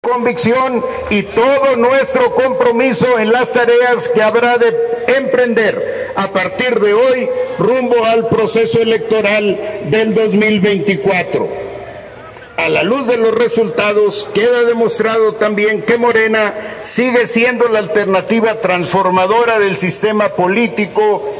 convicción y todo nuestro compromiso en las tareas que habrá de emprender a partir de hoy rumbo al proceso electoral del 2024. A la luz de los resultados, queda demostrado también que Morena sigue siendo la alternativa transformadora del sistema político